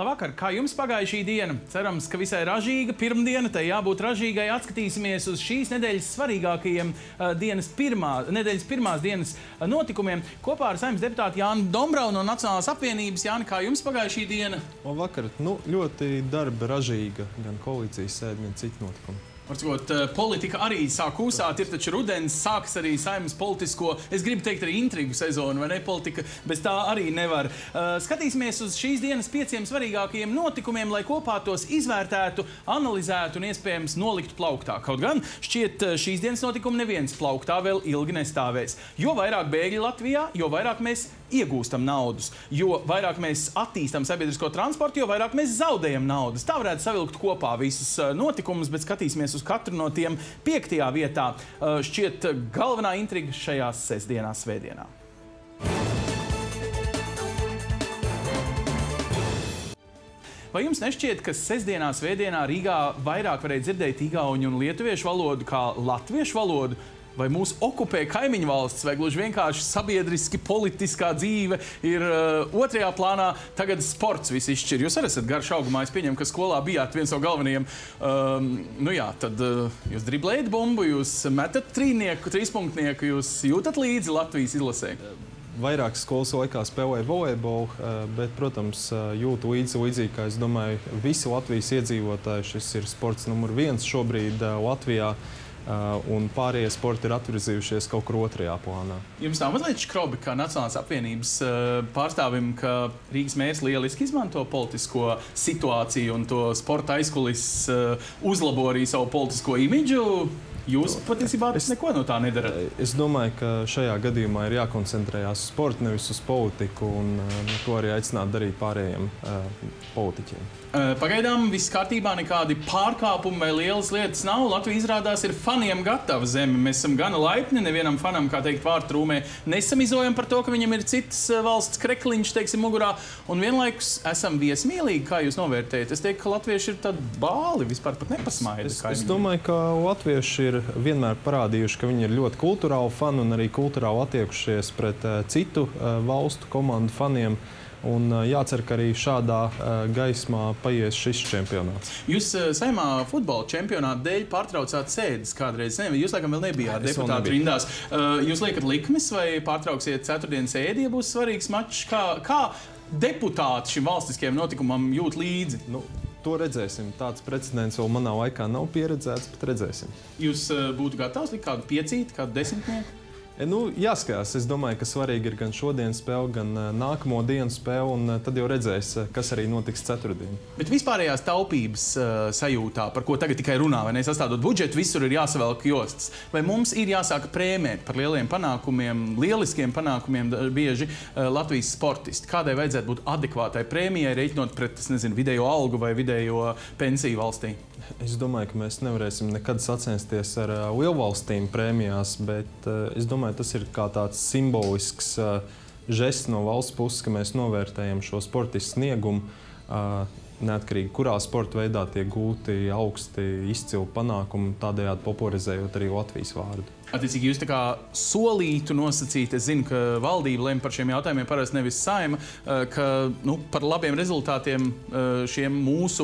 Labvakar, kā jums pagāja šī diena? Cerams, ka visai ražīga pirmdiena, tai jābūt ražīgai. Atskatīsimies uz šīs nedēļas svarīgākajiem nedēļas pirmās dienas notikumiem. Kopā ar Saeimas deputātu Jānu Dombravu no Nacionālās apvienības. Jāni, kā jums pagāja šī diena? Labvakar, ļoti darba ražīga, gan koalīcijas sēde, gan citi notikumi. Politika arī sāk kūsāt, ir taču rudens, sāks arī Saeimas politisko, es gribu teikt arī intrigu sezonu, vai ne, politika, bez tā arī nevar. Skatīsimies uz šīs dienas 5 svarīgākajiem notikumiem, lai kopā tos izvērtētu, analizētu un iespējams noliktu plauktā. Kaut gan šķiet šīs dienas notikumi neviens plauktā vēl ilgi nestāvēs. Jo vairāk bēgļi Latvijā, jo vairāk mēs iegūstam naudas. Jo vairāk mēs attīstam sabiedrisko transportu, jo vairāk mēs zaudējam naudas. Tā varētu savilkt kopā visus notikumus, bet skatīsimies uz katru no tiem 5. vietā. Šķiet galvenā intriga šajās sestdienās, svētdienā. Vai jums nešķiet, ka sestdienā, svētdienā Rīgā vairāk varēja dzirdēt igauņu un lietuviešu valodu kā latviešu valodu? Vai mūs okupē kaimiņu valsts, vai gluži vienkārši sabiedriski politiskā dzīve ir otrajā plānā, tagad sports viss izšķir. Jūs arī esat garš augumā, es pieņemu, ka skolā bijāt viens no galvenajiem. Tad jūs driblējat bumbu, jūs metat trīspunktnieku, jūs jūtat līdzi Latvijas izlasē. Vairāk skolas laikā spēlēja volejbolu, bet, protams, jūtu līdzīgi, kā es domāju, visi Latvijas iedzīvotāji. Šis ir sports numur 1 šobrīd Latvijā. Un pārējie sporti ir atvirzījušies kaut kur otrajā plānā. Jums nav mazliet škrobi, kā Nacionālās apvienības pārstāvim, ka Rīgas mērs lieliski izmanto politisko situāciju un to sporta aizkulis uzlabo arī savu politisko imidžu? Jūs patiesībā neko no tā nedarat. Es domāju, ka šajā gadījumā ir jākoncentrējās uz sportu, nevis uz politiku, un to arī aicināt darīt pārējiem politiķiem. Pagaidām viss kārtībā, nekādi pārkāpumi vai lielas lietas nav. Latvija izrādās ir faniem gatava zeme. Mēs esam gana laipni, nevienam fanam, kā teikt, vārtrūmē nesamizojam par to, ka viņam ir citas valsts krekliņš, teiksim, mugurā, un vienlaikus esam viesmīlīgi, kā jūs novērtējat. Es teiktu, ka latvieši ir tādi bāli, vispār pat nepasmaida. Es domāju, ka latvieši ir vienmēr parādījuši, ka viņi ir ļoti kulturāli fani un arī kulturāli attiekušies pret citu valstu komandu faniem. Un jācer, ka arī šādā gaismā paies šis čempionāts. Jūs Saeimā futbola čempionāta dēļ pārtraucāt sēdes kādreiz. Jūs laikam vēl nebijāt deputātu rindās. Jūs liekat likmes vai pārtrauksiet ceturtdienas sēdi, ja būs svarīgs mačs? Kā deputāti šim valstiskajam notikumam jūt līdzi? To redzēsim. Tāds precedents vēl manā laikā nav pieredzēts, bet redzēsim. Jūs būtu gatavs likt kādu 5, kādu 10? Jāskatās. Es domāju, ka svarīgi ir gan šodienas spēle, gan nākamo dienu spēle, un tad jau redzēs, kas arī notiks ceturtdien. Bet vispārējās taupības sajūtā, par ko tagad tikai runā, vai ne, sastādot budžetu, visur ir jāsavelk jostas. Vai mums ir jāsāk prēmēt par lieliem panākumiem, lieliskiem panākumiem bieži Latvijas sportisti? Kādai vajadzētu būt adekvātai prēmijai, reiķinot pret, vidējo algu vai vidējo pensiju valstī? Es domāju, ka mēs nevarēsim nekad sacensties ar lielvalstīm prēmijās, bet es domāju, tas ir kā tāds simbolisks žests no valsts puses, ka mēs novērtējam šo sportistu sniegumu, neatkarīgi, kurā sporta veidā tiek gūti augsti izcili panākumi, tādējādi popularizējot arī Latvijas vārdu. Attiecīgi, jūs tā kā solītu nosacīt, es zinu, ka valdība lem par šiem jautājumiem, parasti nevis Saeima, ka par labiem rezultātiem šiem mūsu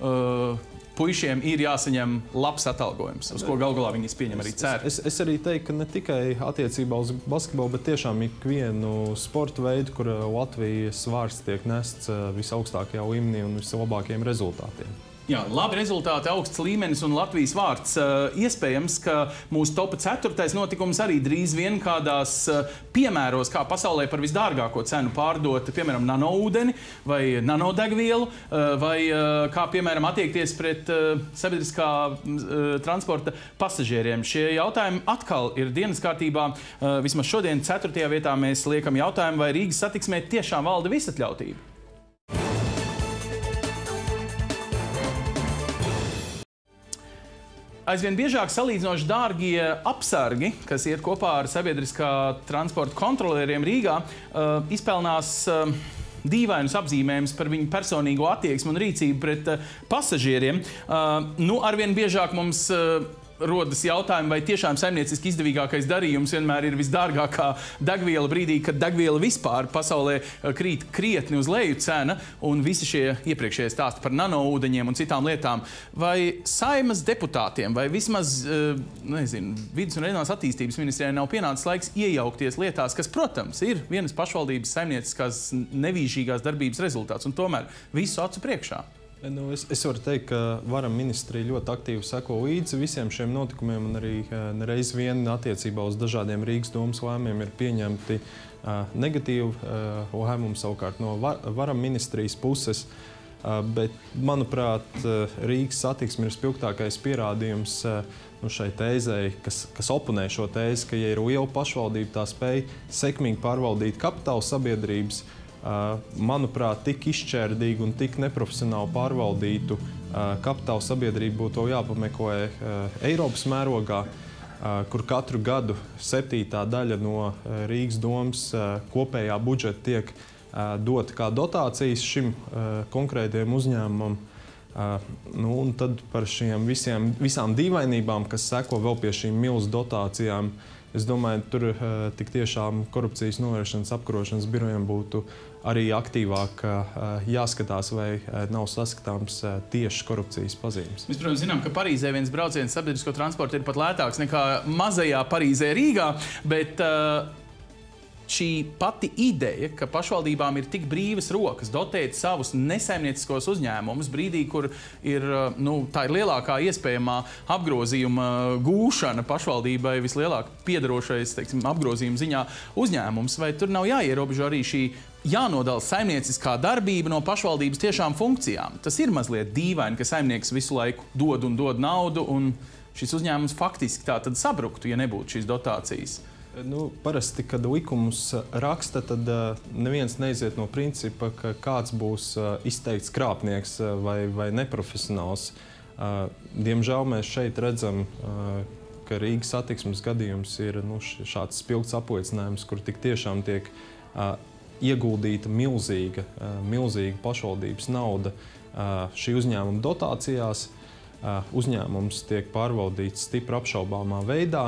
puišiem ir jāsaņem labs atalgojums, uz ko galu galā viņi pieņem arī cer. Es arī teiktu, ka ne tikai attiecībā uz basketbolu, bet tiešām ikvienu sporta veidu, kur Latvijas vārds tiek nests visaugstākajā līmenī un vislabākajiem rezultātiem. Jā, labi rezultāti, augsts līmenis un Latvijas vārds. Iespējams, ka mūsu topa 4. notikums arī drīz vien kādās piemēros, kā pasaulē par visdārgāko cenu pārdot, piemēram, nanoūdeni vai nanodegvielu, vai kā, piemēram, attiekties pret sabiedriskā transporta pasažieriem. Šie jautājumi atkal ir dienas kārtībā. Vismaz šodien 4. vietā mēs liekam jautājumu, vai Rīgas satiksmē tiešām valda visatļautība. Aizvien biežāk salīdzinoši dārgie apsargi, kas iet kopā ar sabiedriskā transporta kontrolieriem Rīgā, izpelnās dīvainus apzīmējumus par viņu personīgo attieksmi un rīcību pret pasažieriem. Arvien biežāk mums rodas jautājumi, vai tiešām saimnieciski izdevīgākais darījums vienmēr ir visdārgākā degviela brīdī, kad degviela vispār pasaulē krīt krietni uz leju cena, un visi šie iepriekšējie stāsti par nanoūdeņiem un citām lietām. Vai Saeimas deputātiem, vai vismaz, Vides un reģionālās attīstības ministrijai nav pienācis laiks iejaukties lietās, kas, protams, ir vienas pašvaldības saimnieciskās nevīžīgās darbības rezultāts, un tomēr visu acu priekšā? Es varu teikt, ka Vara ministrija ļoti aktīvi seko līdzi visiem šiem notikumiem, un arī nereiz vien attiecībā uz dažādiem Rīgas domas lēmumiem ir pieņemti negatīvi lēmumi savukārt no Vara ministrijas puses. Bet, manuprāt, Rīgas satiksme ir spilgtākais pierādījums šai tēzei, kas oponē šo tēzi, ka, ja ir liela pašvaldība, tā spēj sekmīgi pārvaldīt kapitāla sabiedrības, manuprāt, tik izšķērdīgi un tik neprofesionāli pārvaldītu kapitāla sabiedrību būtu jāpameklē Eiropas mērogā, kur katru gadu 7. daļa no Rīgas domas kopējā budžeta tiek dota kā dotācijas šim konkrētajam uzņēmumam. Un tad par šiem visām dīvainībām, kas seko vēl pie šīm milzu dotācijām, es domāju, tur tik tiešām korupcijas novēršanas apkarošanas birojam būtu arī aktīvāk jāskatās, vai nav saskatāms tieši korupcijas pazīmes. Mēs, protams, zinām, ka Parīzē viens brauciens sabiedrisko transportu ir pat lētāks nekā mazajā Parīzē Rīgā, bet šī pati ideja, ka pašvaldībām ir tik brīvas rokas dotēt savus nesaimnieciskos uzņēmumus brīdī, kur ir, tā ir lielākā iespējamā apgrozījuma gūšana pašvaldībai, vislielāk piederošais, apgrozījuma ziņā uzņēmums, vai tur nav jāierobežo arī šī jānodala saimnieciskā darbība no pašvaldības tiešām funkcijām? Tas ir mazliet dīvaini, ka saimnieks visu laiku dod naudu, un šis uzņēmums faktiski tā tad sabruktu, ja nebūtu šīs dotācijas. Parasti, kad likumus raksta, tad neviens neiziet no principa, ka kāds būs izteikts krāpnieks vai neprofesionāls. Diemžēl mēs šeit redzam, ka Rīgas satiksmes gadījums ir šāds spilgts apliecinājums, kur tik tiešām tiek ieguldīta milzīga pašvaldības nauda šī uzņēmuma dotācijās. Uzņēmums tiek pārvaldīts stipri apšaubāmā veidā.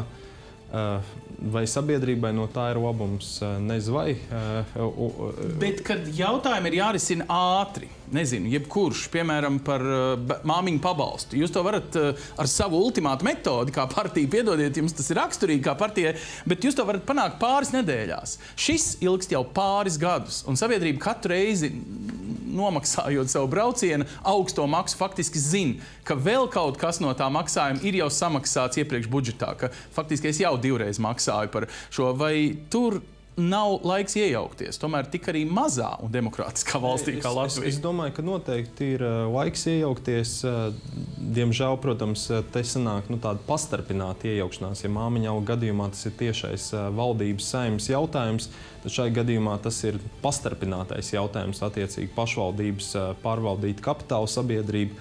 Vai sabiedrībai no tā ir labums? Nezinu, vai. Bet, kad jautājumi ir jārisina ātri, jebkurš, piemēram, par māmiņu pabalstu, jūs to varat ar savu ultimātu metodi, kā partija, piedodiet, jums tas ir raksturīgi kā partijai, bet jūs to varat panākt pāris nedēļās. Šis ilgst jau pāris gadus, un sabiedrība katru reizi, nomaksājot savu braucienu, augsto maksu faktiski zina, ka vēl kaut kas no tā maksājuma ir jau samaksāts iepriekš budžetā, ka faktiski es jau 2 reizes maksāju par šo, vai tur nav laiks iejaukties, tomēr tik arī mazā un demokrātiskā valstī kā Latvija. Es domāju, ka noteikti ir laiks iejaukties. Diemžēl, protams, te sanāk tāda pastarpināta iejaukšanās. Ja māmiņa auga gadījumā tas ir tiešais valdības saeimas jautājums, tad šai gadījumā tas ir pastarpinātais jautājums attiecīgi pašvaldības pārvaldīt kapitāla sabiedrību.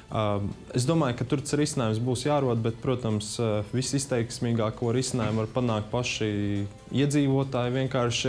Es domāju, ka tur tas risinājums būs jārod, bet, protams, visizteiksmīgāko risinājumu var panākt paši iedzīvotāji, vienkārši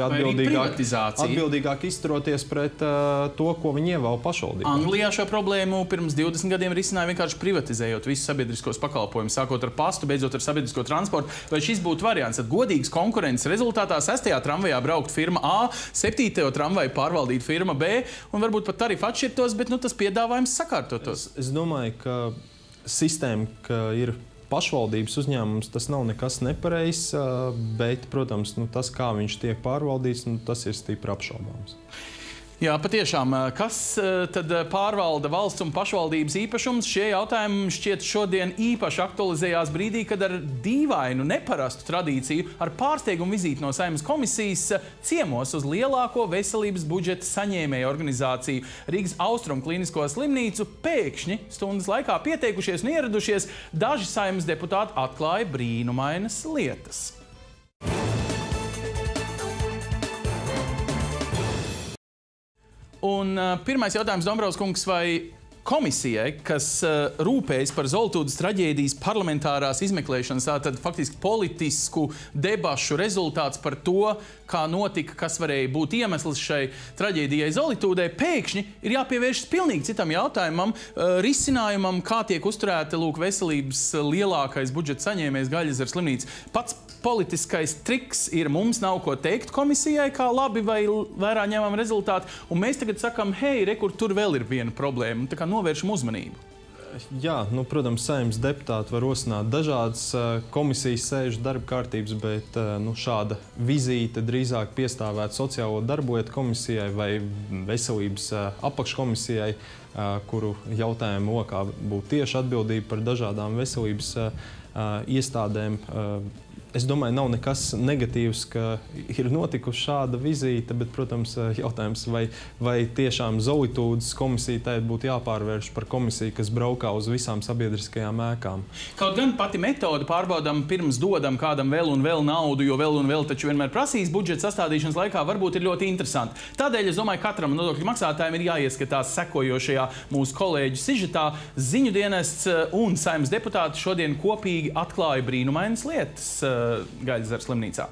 atbildīgāk izturoties pret to, ko viņi ievēl pašvaldībā. Anglijā šo problēmu pirms 20 gadiem risināja vienkārši privatizējot visus sabiedriskos pakalpojumus, sākot ar pastu, beidzot ar sabiedrisko transportu. Vai šis būtu variants? Tad godīgas konkurences rezultātā 6. tramvajā braukt firma A, 7. tramvaju pārvaldīt firma B, un varbūt pat tarifu atšķirtos, bet tas piedāvājums sakārtotos. Es domāju, ka sistēma, ka ir pašvaldības uzņēmums, tas nav nekas nepareizs, bet, protams, tas, kā viņš tiek pārvaldīts, tas ir stipri apšaubāms. Jā, patiešām. Kas tad pārvalda valsts un pašvaldības īpašums? Šie jautājumi šķiet šodien īpaši aktualizējās brīdī, kad ar dīvainu, neparastu tradīciju ar pārsteigumu vizīti no Saeimas komisijas ciemos uz lielāko veselības budžeta saņēmēju organizāciju Rīgas Austrumu klīnisko slimnīcu pēkšņi stundas laikā pieteikušies un ieradušies daži Saeimas deputāti atklāja brīnumainas lietas. Un pirmais jautājums, Dombrovs kungs, vai komisijai, kas rūpējas par Zoltūdas traģēdijas parlamentārās izmeklēšanas, tātad faktiski politisku debašu rezultāts par to, kā notika, kas varēja būt iemesls šai traģēdijai Zoltūdai, pēkšņi ir jāpievēršas pilnīgi citam jautājumam, risinājumam, kā tiek uzturēta veselības lielākais budžeta saņēmējs Gaļezeru slimnīca. Pats politiskais triks ir, mums nav ko teikt komisijai, kā labi vai vērā ņemam rezultātu, un mēs tagad sakam, hei, re, kur tur vēl ir viena problēma, tā kā novēršam uzmanību. Jā, protams, Saeimas deputāti var rosināt dažādas komisijas sēžu darba kārtības, bet šāda vizīte drīzāk piestāvētu sociālo darblietu komisijai vai veselības apakškomisijai, kuru jautājumu lokā būtu tieši atbildība par dažādām veselības iestādēm. Es domāju, nav nekas negatīvs, ka ir notikusi šāda vizīte, bet, protams, jautājums, vai tiešām Zoltūdas komisija tagad būtu jāpārvērš par komisiju, kas braukā uz visām sabiedriskajām ēkām. Kaut gan pati metode pārbaudām pirms dodam kādam vēl un vēl naudu, jo vēl un vēl taču vienmēr prasīs budžeta sastādīšanas laikā, varbūt ir ļoti interesanti. Tādēļ, es domāju, katram nodokļu maksātājiem ir jāieskatās sekojošajā mūsu kolēģu sižetā. Ziņu dienests un Saeimas deputāti šodien kopīgi atklāja brīnumainas lietas Gaļezeru slimnīcā.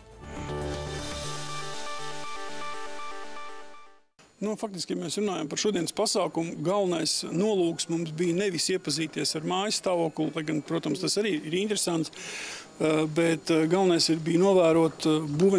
Faktiski, ja mēs runājam par šodienas pasākumu, galvenais nolūks mums bija nevis iepazīties ar mājas stāvokli, lai gan, protams, tas arī ir interesants, bet galvenais bija novērot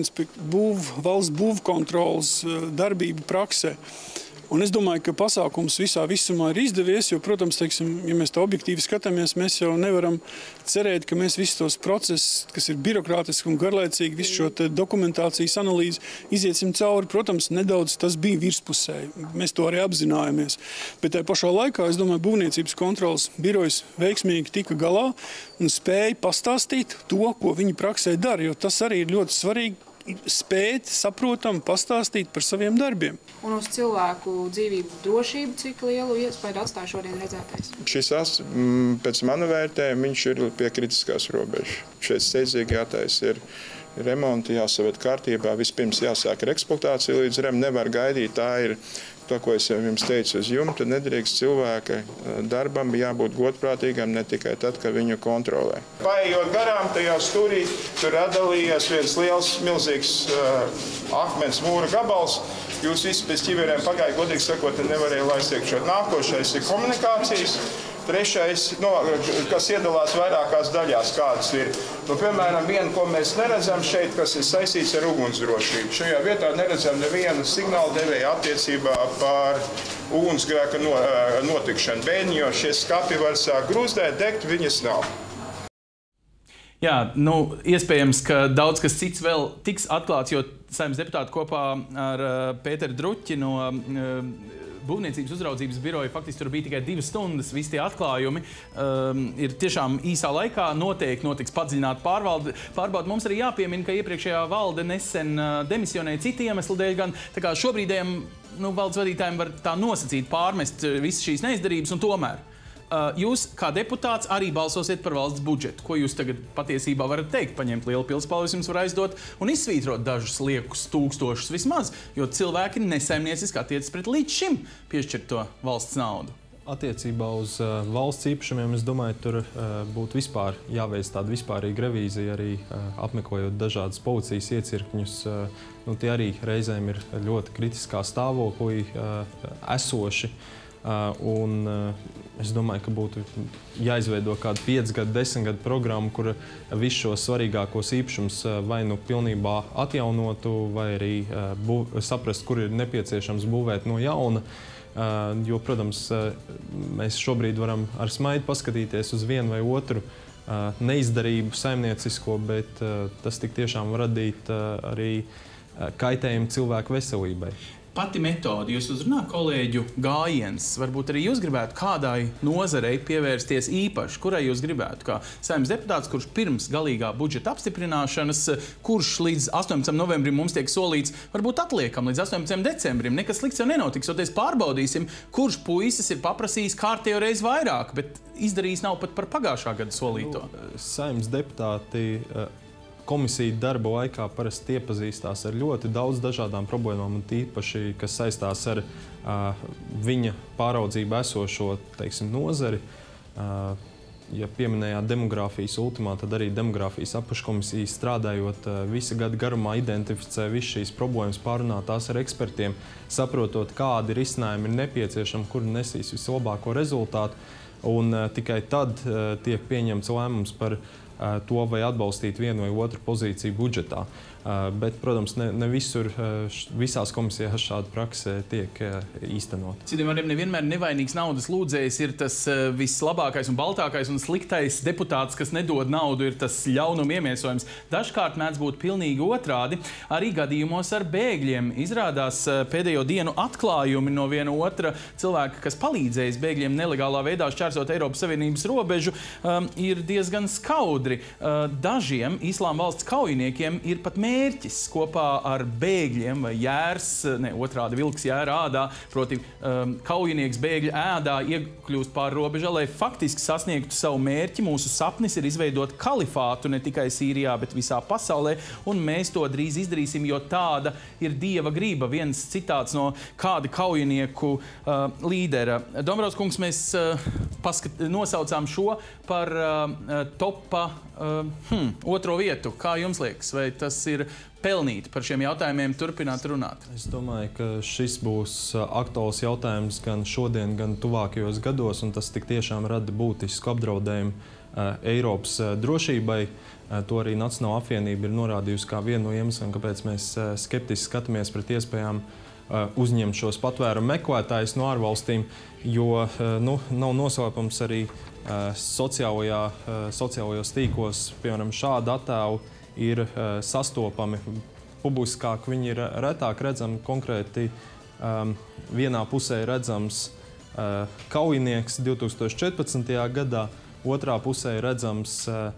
valsts būvkontroles darbību praksē. Un es domāju, ka pasākums visā visumā ir izdevies, jo, protams, teiksim, ja mēs tā objektīvi skatāmies, mēs jau nevaram cerēt, ka mēs visus tos procesus, kas ir birokrātiski un garlaicīgi, visu šo dokumentācijas analīzi iziesim cauri. Protams, nedaudz tas bija virspusēji. Mēs to arī apzinājāmies. Bet tajā pašā laikā, es domāju, būvniecības kontroles birojas veiksmīgi tika galā un spēja pastāstīt to, ko viņi praksē dara, jo tas arī ir ļoti svarīgi. Spēt, saprotam, pastāstīt par saviem darbiem. Un uz cilvēku dzīvību drošību, cik lielu iespēju atstāja šodien redzētais? Šis pēc mana vērtējuma, viņš ir pie kritiskās robežas. Šeit steidzīgi jātaisa ir remonti, jāsaved kārtībā. Vispirms jāsāk ar eksploatāciju līdz rem. Nevar gaidīt, tā ir to, ko es jums teicu uz jumta. Nedrīkst cilvēka darbam jābūt godprātīgam ne tikai tad, kad viņu kontrolē. Paejot garām tajā stūrī, tur atdalījies viens liels, milzīgs akmens mūra gabals. Jūs visi pēc ķiverēm pagāja, godīgi sakot, nevarēja laist iekšā. Nākošais ir komunikācijas. Trešais, kas iedalās vairākās daļās, kādas ir. Piemēram, viena, ko mēs neredzam šeit, kas ir saistīts ar ugunsdrošību. Šajā vietā neredzam nevienu signālu devēju attiecībā par ugunsgrēka notikšanu. Bēniņo šie skapi var sākt grūzdēt, degt, viņas nav. Jā, iespējams, ka daudz kas cits vēl tiks atklāts, jo Saeimas deputāti kopā ar Pēteru Druķi no Būvniecības uzraudzības biroja, faktiski tur bija tikai 2 stundas, visi tie atklājumi ir tiešām īsā laikā, noteikti notiks padziļināta pārbaude. Mums arī jāpiemina, ka iepriekšējā valde nesen demisionēja citu iemeslu dēļ, gan tā kā šobrīdējiem valdes vadītājiem var tā nosacīt pārmest visas šīs neizdarības, un tomēr jūs, kā deputāts, arī balsosiet par valsts budžetu. Ko jūs tagad patiesībā varat teikt? Paņemt lielu pilspalvu, jums var aizdot un izsvītrot dažus liekus tūkstošus vismaz, jo cilvēki nesaimnieciski attiecas pret līdz šim piešķirto valsts naudu. Attiecībā uz valsts īpašumiem, es domāju, tur būtu vispār jāveic tāda vispārīga revīzija, arī apmeklējot dažādas policijas iecirkņus. Tie arī reizēm ir ļoti kritiskā stāvoklī esoši. Un es domāju, ka būtu jāizveido kāda 5 gadu, 10 gadu programma, kur visus šos svarīgākos īpašumus vai pilnībā atjaunotu, vai arī saprast, kur ir nepieciešams būvēt no jauna. Jo, protams, mēs šobrīd varam ar smaidu paskatīties uz vienu vai otru neizdarību saimniecisko, bet tas tik tiešām var radīt arī kaitējumu cilvēku veselībai. Pati metode, jūs uzrunā kolēģu gājiens, varbūt arī jūs gribētu kādai nozarei pievērsties īpaši, kurai jūs gribētu, kā Saeimas deputāts, kurš pirms galīgā budžeta apstiprināšanas, kurš līdz 18. novembrim mums tiek solīts, varbūt atliekam līdz 18. decembrim, nekas slikts jau nenotiks, joties pārbaudīsim, kurš puisis ir paprasījis kārtējo reizi vairāk, bet izdarījis nav pat par pagājušā gada solīto. Saeimas deputāti Komisija darba laikā parasti iepazīstās ar ļoti daudz dažādām problēmām, un tīpaši, kas saistās ar viņa pāraudzību esošo, teiksim, nozari. Ja pieminējāt demogrāfijas ultimā, tad arī demogrāfijas apakškomisija strādājot visa gada garumā identificē visu šīs problēmas, pārunā tās ar ekspertiem, saprotot, kādi risinājumi ir nepieciešami, kuri nesīs vislabāko rezultātu, un tikai tad tiek pieņemts lēmums par to, vai atbalstīt vienu vai otru pozīciju budžetā. Bet, protams, ne visur, visās komisijās šāda prakse tiek īstenot. Citiem vārdiem, nevienmēr nevainīgs naudas lūdzējs ir tas vislabākais un baltākais, un sliktais deputāts, kas nedod naudu, ir tas ļaunuma iemiesojums. Dažkārt mēdz būt pilnīgi otrādi. Arī gadījumos ar bēgļiem izrādās pēdējo dienu atklājumi no viena otra cilvēka, kas palīdzējis bēgļiem nelegālā veidā šķērsot Eiropas Savienības robežu, ir diezgan skaudri. Dažiem Islāma valsts kaujiniekiem ir pat mērķis kopā ar bēgļiem vai otrādi vilks jēra ādā, proti kaujinieks bēgļu ēdā iekļūst pāri robežai, lai faktiski sasniegtu savu mērķi. Mūsu sapnis ir izveidot kalifātu ne tikai Sīrijā, bet visā pasaulē, un mēs to drīz izdarīsim, jo tāda ir Dieva grība. Viens citāts no kāda kaujinieku līdera. Dombrovs kungs, mēs nosaucām šo par topa otro vietu. Kā jums liekas? Vai tas ir pelnīti par šiem jautājumiem turpināt runāt? Es domāju, ka šis būs aktuāls jautājums gan šodien, gan tuvākajos gados, un tas tik tiešām rada būtisku apdraudējumu Eiropas drošībai. To arī Nacionālā apvienība ir norādījusi kā vienu no iemesliem, kāpēc mēs skeptiski skatāmies pret iespējām uzņemt šos patvērumu meklētājus no ārvalstīm, jo nav noslēpums arī sociālajos tīklos, piemēram, šādi attēli ir sastopami publiskāk, viņi ir retāk redzami. Konkrēti vienā pusē redzams kaujinieks 2014. gadā, otrā pusē redzams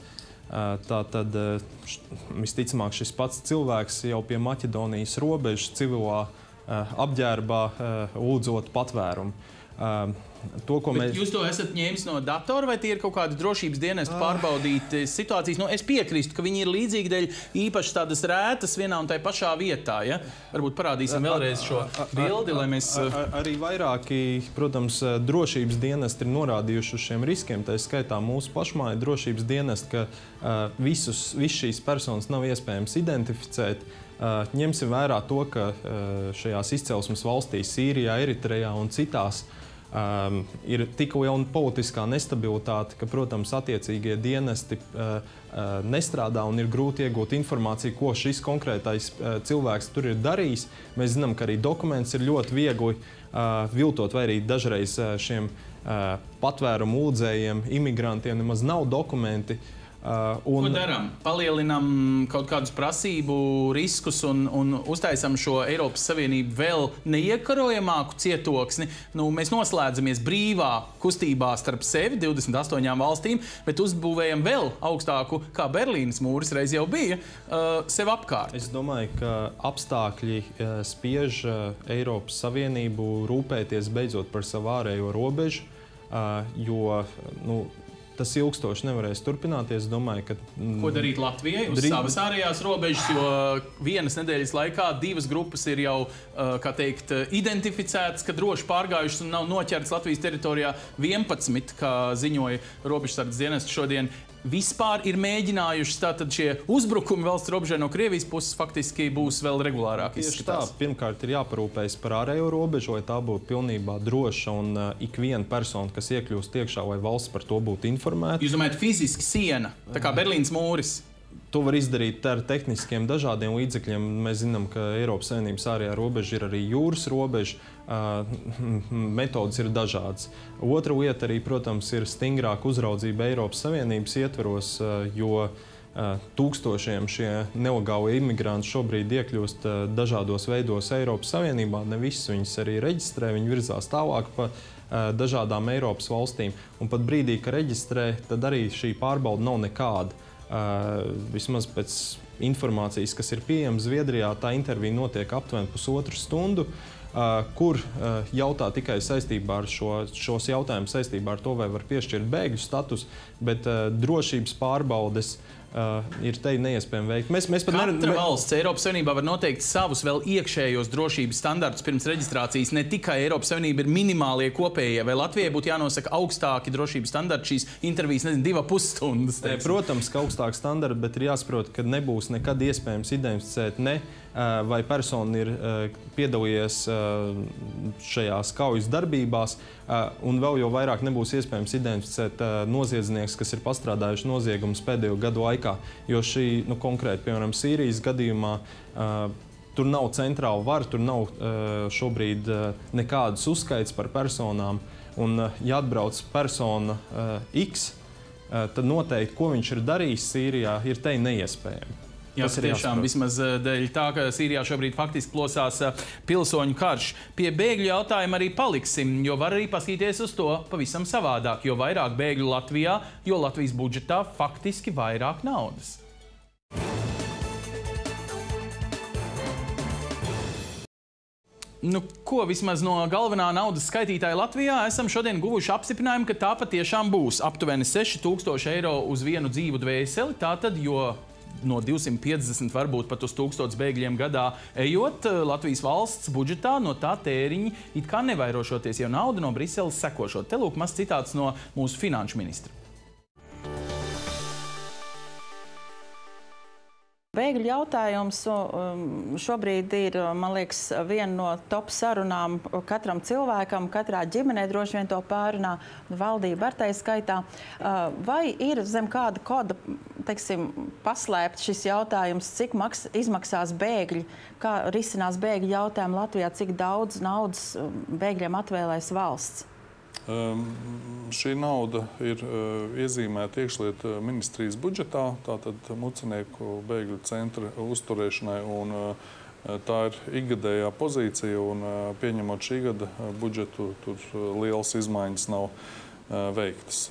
tātad visticamāk šis pats cilvēks jau pie Maķedonijas robežas civilā apģērbā lūdzot patvērumu. Jūs to esat ņēmis no datora, vai tie ir kaut kādi drošības dienesti pārbaudīti situācijas? Es piekrīstu, ka viņi ir līdzīgi dēļ īpaši tādas rētas vienā un tai pašā vietā. Ja? Varbūt parādīsim vēlreiz šo bildi, lai mēs... Arī vairāki, protams, drošības dienesti ir norādījuši uz šiem riskiem. Tā skaitā mūsu pašmāja drošības dienesti, ka visus šīs personas nav iespējams identificēt. Ņemsim vērā to, ka šajās izcelsmes valstīs, Sīrijā, Eritrejā un citās, ir tik liela politiskā nestabilitāte, ka, protams, attiecīgie dienesti nestrādā un ir grūti iegūt informāciju, ko šis konkrētais cilvēks tur ir darījis. Mēs zinām, ka arī dokuments ir ļoti viegli viltot, vai arī dažreiz šiem patvērumu lūdzējiem, imigrantiem nemaz nav dokumenti. Ko darām? Palielinām kaut kādus prasību riskus un uztaisam šo Eiropas Savienību vēl neiekarojamāku cietoksni. Mēs noslēdzamies brīvā kustībā starp sevi, 28 valstīm, bet uzbūvējam vēl augstāku, kā Berlīnas mūris reiz jau bija, sev apkārt. Es domāju, ka apstākļi spiež Eiropas Savienību rūpēties beidzot par savu ārējo robežu, jo tas ilgstoši nevarēs turpināties. Domāju, ka... Ko darīt Latvijai uz savas ārējās robežas, jo vienas nedēļas laikā 2 grupas ir jau, kā teikt, identificētas, ka droši pārgājušas un nav noķertas Latvijas teritorijā 11, kā ziņoja robežsardzes dienests šodien. Vispār ir mēģinājuši tātad šie uzbrukumi valsts robežai no Krievijas puses faktiski būs vēl regulārāk izskatās. Tieši tā, pirmkārt ir jāparūpējas par ārējo robežu, lai tā būtu pilnībā droša un ikviena persona, kas iekļūst iekšā, lai valsts par to būtu informēta. Jūs domājat fiziski siena, tā kā Berlīnas mūris? To var izdarīt ar tehniskiem dažādiem līdzekļiem. Mēs zinām, ka Eiropas Savienības ārējā robeža ir arī jūras robeža. Metodas ir dažādas. Otra lieta arī, protams, ir stingrāka uzraudzība Eiropas Savienības ietveros, jo tūkstošiem šie nelegālie imigranti šobrīd iekļūst dažādos veidos Eiropas Savienībā. Ne visus viņus arī reģistrē, viņi virzās tālāk pa dažādām Eiropas valstīm. Un pat brīdī, ka reģistrē, tad arī šī pārbauda nav nekāda. Vismaz pēc informācijas, kas ir pieejama Zviedrijā, tā intervija notiek aptuveni 1,5 stundu, kur jautā tikai saistībā ar šos jautājumus saistībā ar to, vai var piešķirt bēgļu status, bet drošības pārbaudes ir te neiespējami veikt. Katra valsts Eiropas Savienībā var noteikt savus vēl iekšējos drošības standartus pirms reģistrācijas. Ne tikai Eiropas Savienība ir minimālie kopējie. Vai Latvijai būtu jānosaka augstāki drošības standarti šīs intervijas, 2,5 stundas? Protams, ka augstāki standarti, bet ir jāsaprot, ka nebūs nekad iespējams identificēt vai persona ir piedalījies šajās kaujas darbībās, un vēl jau vairāk nebūs iespējams identificēt noziedznieks, kas ir pastrādājuši noziegumus pēdējo gadu laikā. Jo šī, konkrēti, piemēram, Sīrijas gadījumā, tur nav centrāla vara, tur nav šobrīd nekādas uzskaits par personām, un ja atbrauc persona X, tad noteikti, ko viņš ir darījis Sīrijā, ir te neiespējami. Jā, tiešām vismaz dēļ tā, ka Sīrijā šobrīd faktiski plosās pilsoņu karš. Pie bēgļu jautājuma arī paliksim, jo var arī paskatīties uz to pavisam savādāk. Jo vairāk bēgļu Latvijā, jo Latvijas budžetā faktiski vairāk naudas. Ko vismaz no galvenā naudas skaitītāja Latvijā esam šodien guvuši apstiprinājumu, ka tā patiešām būs aptuveni 6,000 eiro uz vienu dzīvu dvēseli. Tātad, jo no 250 varbūt pat uz 1000 bēgļiem gadā ejot, Latvijas valsts budžetā no tā tēriņi it kā nevairošoties, jo nauda no Briseles sekošot. Te lūk mazs citāts no mūsu finanšu ministra. Bēgļu jautājums šobrīd ir, man liekas, viena no top sarunām katram cilvēkam, katrā ģimenē droši vien to pārunā, valdība ar tai skaitā. Vai ir zem kāda koda, teiksim, paslēpt šis jautājums, cik izmaksās bēgļi, kā risinās bēgļu jautājumu Latvijā, cik daudz naudas bēgļiem atvēlēs valsts? Šī nauda ir iezīmēta iekšlietu ministrijas budžetā, tātad mucinieku bēgļu centra uzturēšanai, un tā ir ikgadējā pozīcija, un pieņemot šī gada budžetu, tur lielas izmaiņas nav veiktas.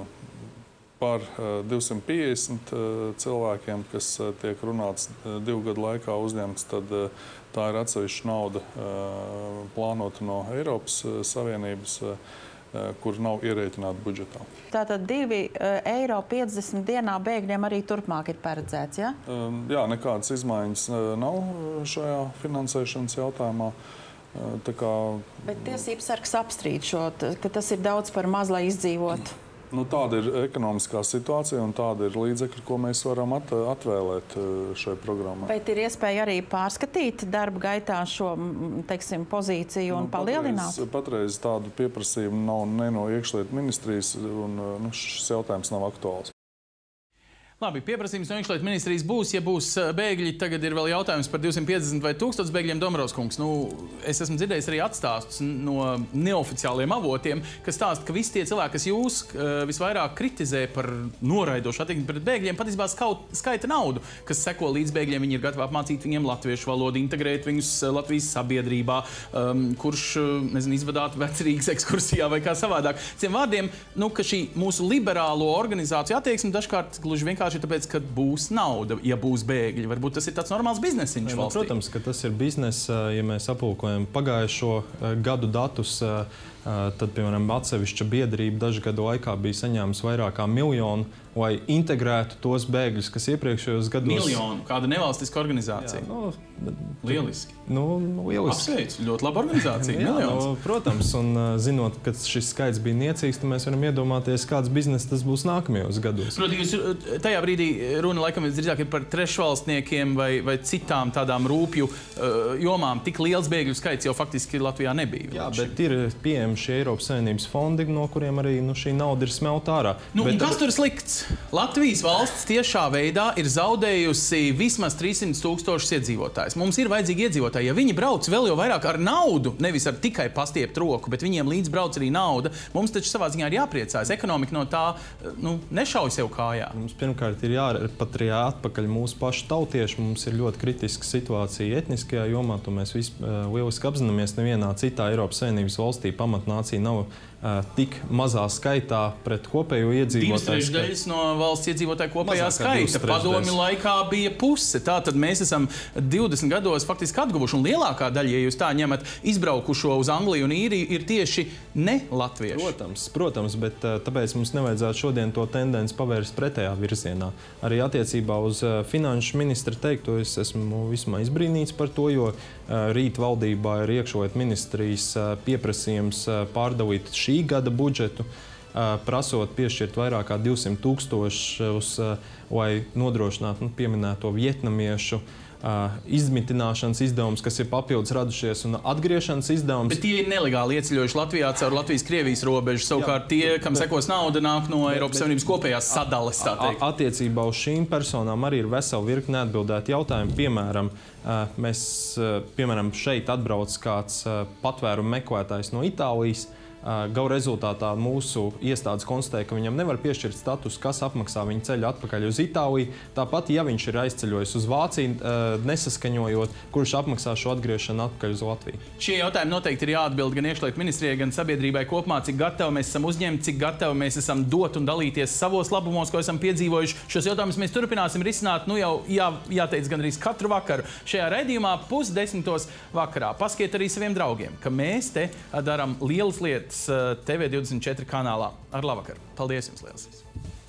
Par 250 cilvēkiem, kas tiek runāts 2 gadu laikā uzņemts, tad tā ir atsevišķa nauda plānota no Eiropas Savienības, kur nav ierēķināta budžetā. Tātad 2,50 eiro dienā bēgļiem arī turpmāk ir paredzēts, ja? Jā, nekādas izmaiņas nav šajā finansēšanas jautājumā. Bet tiesības sargs apstrīd šo, ka tas ir daudz par maz, lai izdzīvotu. Tāda ir ekonomiskā situācija, un tāda ir līdzekļi, ko mēs varam atvēlēt šai programmai. Bet ir iespēja arī pārskatīt darba gaitā šo, teiksim, pozīciju un palielināt? Patreiz tādu pieprasījumu nav ne no iekšlietu ministrijas, un šis jautājums nav aktuāls. Labi, pieprasījums no iekšlietu ministrijas būs, ja būs bēgļi. Tagad ir vēl jautājums par 250 vai 1000 bēgļiem. Dombrovskungs, es esmu dzirdējis arī atstāstus no neoficiāliem avotiem, kas stāsta, ka visi tie cilvēki, kas jūs visvairāk kritizē par noraidošu attieksmi pret bēgļiem, patiesībā skaita naudu, kas seko līdz bēgļiem. Viņi ir gatavi apmācīt viņiem latviešu valodu, integrēt viņus Latvijas sabiedrībā, kurš, izvadāt vecrīgas ekskursijā vai kā savādāk. Ciem vārdiem, ka šī mūsu liberālo organizāciju attieksme dažkārt gluži vienkārši tāpēc, ka būs nauda, ja būs bēgļi. Varbūt tas ir tāds normāls biznesiņš valstī. Protams, ka tas ir biznes. Ja mēs aplūkojam pagājušo gadu datus, tad, piemēram, atsevišķa biedrība dažu gadu laikā bija saņēmusi vairāk kā 1 miljonu, lai integrētu tos bēgļus, kas iepriekšējos gados... 1 miljonu? Kāda nevalstiska organizācija? Jā, lieliski. Lieliski. Apsveicu, ļoti laba organizācija. Miljons. Protams, un zinot, ka šis skaits bija niecīgs, tad mēs varam iedomāties, kāds bizness tas būs nākamajos gados. Protams, jūs tajā brīdī runa laikam drīzāk ir par trešvalstniekiem vai citām tādām rūpju jomām. Tik liels bēgļu skaits jau faktiski Latvijā nebija. Jā, bet ir pieejami šie Eiropas Savienības fondi, no kuriem arī šī nauda ir smelta ārā. Kas tur ir slikts? Latvijas valsts tiešā veidā ir zaudējusi vismaz 300 000 iedzīvotājus. Mums ir vajadzīgi iedzīvotāji. Ja viņi brauc vēl jau vairāk ar naudu, nevis ar tikai pastiept roku, bet viņiem līdz brauc arī nauda, mums taču savā ziņā ir jāpriecājas. Ekonomika no tā nešauj sev kājā. Mums pirmkārt ir jārepatriē atpakaļ mūsu pašu tautieši. Mums ir ļoti kritiska situācija etniskajā jomā. To mēs visi lieliski apzināmies. Nevienā citā Eiropas Savienības valstī pamatnācija nav tik mazā skaitā pret kopējo iedzīvotāju skaitu. 2/3 no valsts iedzīvotāju kopējā Mazāk kā skaita. 2/3. Padomju laikā bija puse. Tātad mēs esam 20 gados faktiski atguvuši, un lielākā daļa, ja jūs tā ņemat, izbraukušo uz Angliju un Īriju, ir tieši ne latvieši. Protams, bet tāpēc mums nevajadzētu šodien to tendenci pavērst pretējā virzienā. Arī attiecībā uz finanšu ministra teikto es esmu vismaz izbrīnīts par to, jo rīt valdībā ir iekšlietu ministrijas pieprasījums pārdalīt šī gada budžetu, prasot piešķirt vairāk kā 200 000, lai nodrošinātu pieminēto vietnamiešu izmitināšanas izdevumus, kas ir papildus radušies, un atgriešanas izdevums. Bet tie ir nelegāli ieceļojuši Latvijā caur Latvijas-Krievijas robežu. Savukārt tie, kam sekos nauda, nāk no Eiropas Savienības kopējās sadales. Attiecībā uz šīm personām arī ir vesela virkne neatbildēti jautājumi. Piemēram, šeit atbrauc kāds patvērumu meklētājs no Itālijas. Gala rezultātā mūsu iestādes konstatēja, ka viņam nevar piešķirt status, kas apmaksā viņa ceļu atpakaļ uz Itāliju. Tāpat, ja viņš ir aizceļojis uz Vāciju, nesaskaņojot, kurš apmaksā šo atgriešanu atpakaļ uz Latviju. Šie jautājumi noteikti ir jāatbild gan iekšlietu ministrijai, gan sabiedrībai kopumā, cik gatavi mēs esam uzņemt, cik gatavi mēs esam dot un dalīties savos labumos, ko esam piedzīvojuši. Šos jautājumus mēs turpināsim risināt, jāteic, gan arī katru vakaru. Šajā raidījumā 9:30 vakarā. Paskiet arī saviem draugiem, ka mēs te darām lielas lietas TV24 kanālā. Ar labvakaru. Paldies jums liels!